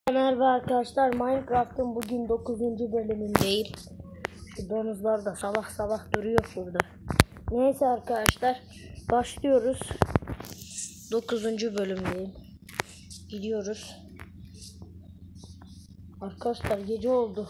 Merhaba arkadaşlar, Minecraft'ın bugün 9. bölümündeyim. Şu domuzlar da sabah sabah duruyor şurada. Neyse arkadaşlar, başlıyoruz. 9. bölümdeyim. Gidiyoruz. Arkadaşlar gece oldu.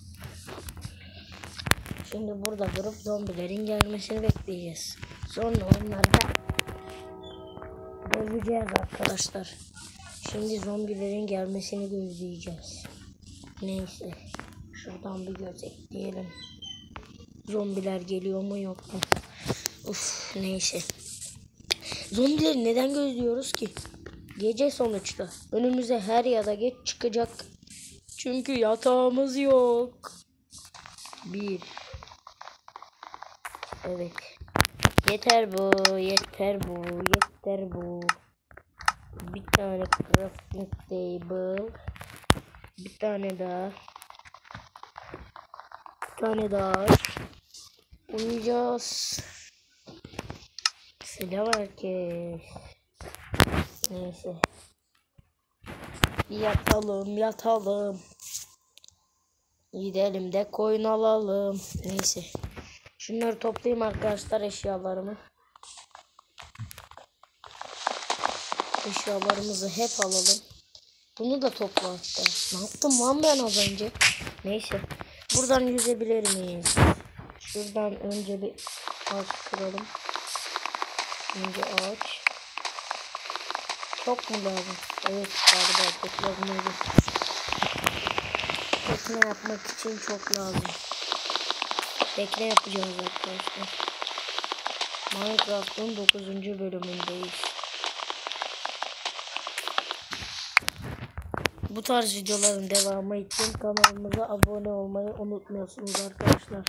Şimdi burada durup zombilerin gelmesini bekleyeceğiz. Sonra onları da döveceğiz arkadaşlar. Şimdi zombilerin gelmesini gözleyeceğiz. Neyse. Şuradan bir gözetleyelim. Zombiler geliyor mu yok mu? Uf, neyse. Zombileri neden gözlüyoruz ki? Gece sonuçta. Önümüze her ya da geç çıkacak. Çünkü yatağımız yok. Bir. Evet. Yeter bu. Yeter bu. Yeter bu. Bir tane crafting table. Bir tane daha. Bir tane daha. Uyuyacağız. Selam herkes. Neyse. Yatalım. Gidelim de koyun alalım. Neyse. Şunları toplayayım arkadaşlar, eşyalarımı. Eşyalarımızı hep alalım. Bunu da topla hatta. Ne yaptım lan ben az önce? Neyse. Buradan yüzebilir miyiz? Şuradan önce bir ağaç kıralım. Önce ağaç. Çok mu lazım? Evet galiba çok lazım. Tekne yapmak için çok lazım. Tekne yapacağız arkadaşlar. Minecraft'ın 9. bölümündeyiz. Bu tarz videoların devamı için kanalımıza abone olmayı unutmuyorsunuz arkadaşlar.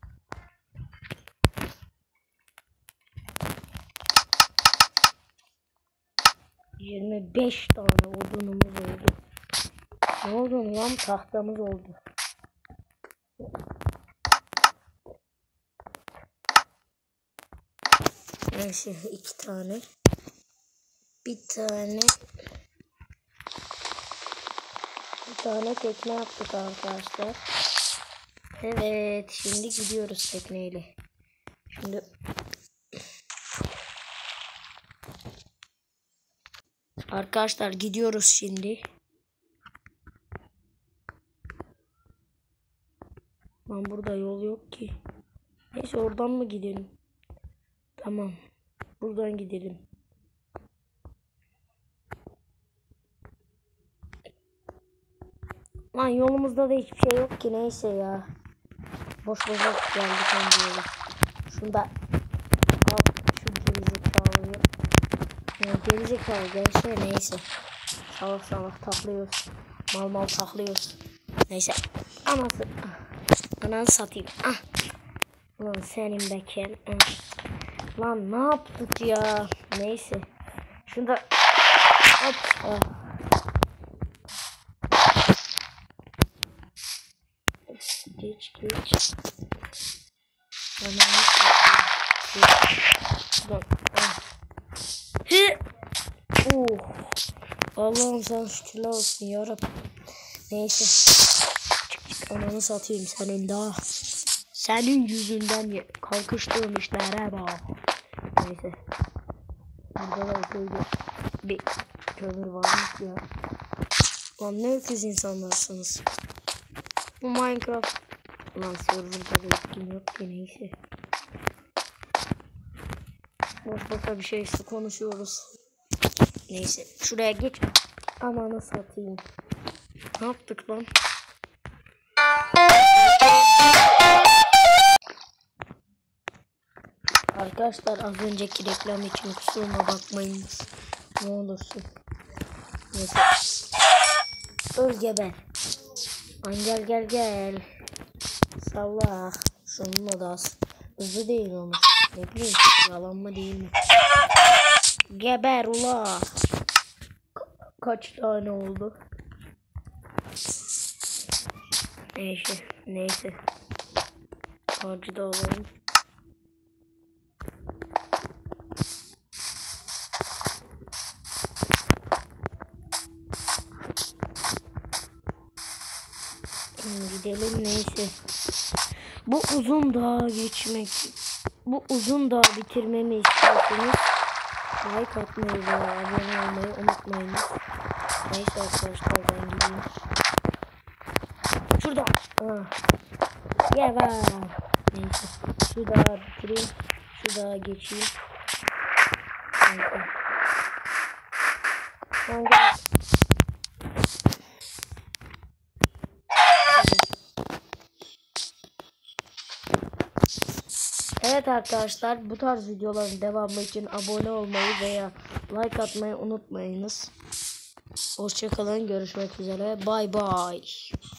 ...25 tane odunumuz oldu. Ne oldu lan? Tahtamız oldu. Neyse 2 tane. Bir tane tekne yaptık arkadaşlar. Evet, şimdi gidiyoruz tekneyle. Şimdi arkadaşlar gidiyoruz şimdi. Lan burada yol yok ki. Neyse oradan mı gidelim? Tamam. Buradan gidelim. Lan yolumuzda da hiçbir şey yok ki, neyse ya. Boş geldik önce yola. Şunda al şu gerizekalı. Gerizekalı gelse neyse. Sabah taklıyoruz. Mal taklıyoruz. Neyse. Ananı satayım. Ah. Lan senin beken. Ah. Lan ne yaptık ya? Neyse. Şunda hop. Ah. Geç. Ananı satayım. Allah'ım sen şükürler olsun yarabbim. Neyse. Çık. Ananı satayım senin daha. Senin yüzünden kalkıştığım işlere bak. Neyse. Burada da bir kömür varmış ya. Lan ne öküz insanlarsınız. Bu Minecraft. Lan serverda da etkin yok ki, neyse. Boş bir şey konuşuyoruz. Neyse şuraya geç. Ananı satayım. Ne yaptık lan? Arkadaşlar az önceki reklam için kusuruma bakmayın. Ne olursun. Neyse. Öl geber. Gel. Salla. Şununla da az. Hızlı değil onu. Ne bileyim, yalan mı değil mi? Geber ula. Kaç tane oldu? Neyse. Ağacı da alalım. Gidelim neyse. Bu uzun dağı bitirmemi istiyorsanız like atmayı ve abone olmayı unutmayınız. Neyse arkadaşlar ben gideyim. Şurada. Var. Neyse. Şu dağı bitireyim. Şu dağı geçeyim. Neyse. Evet arkadaşlar, bu tarz videoların devamı için abone olmayı veya like atmayı unutmayınız. Hoşça kalın, görüşmek üzere. Bay bay.